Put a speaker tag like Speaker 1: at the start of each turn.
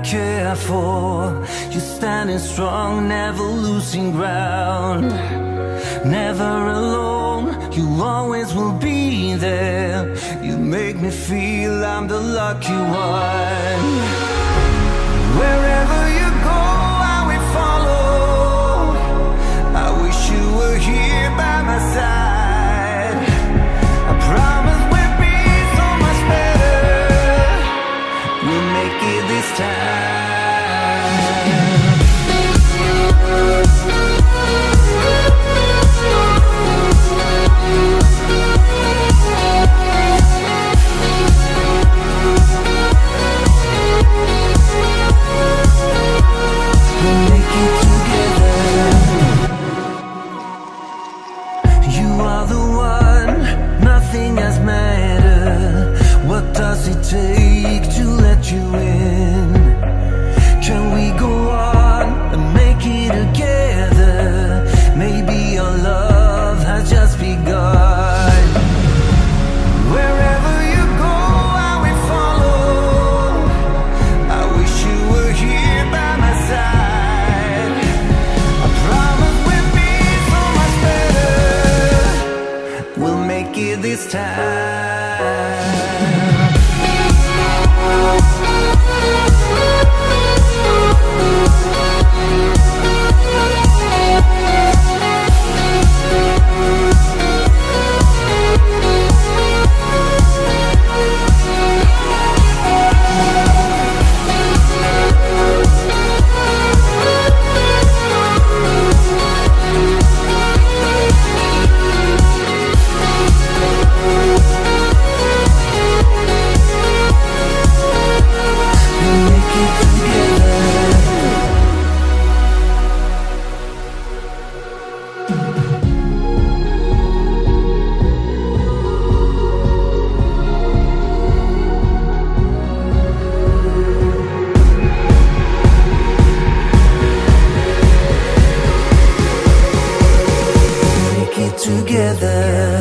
Speaker 1: care for. You're standing strong, never losing ground, never alone, you always will be there. You make me feel I'm the lucky one. Wherever you go, I will follow. I wish you were here by my side. I promise we'll be so much better. We'll make it this time. Nothing has mattered. What does it take to let you in? Can we go on and make it together? Maybe our love has just begun. Wherever you go, I will follow. I wish you were here by my side. I promise we'll be so much better. We'll make it this time. Together.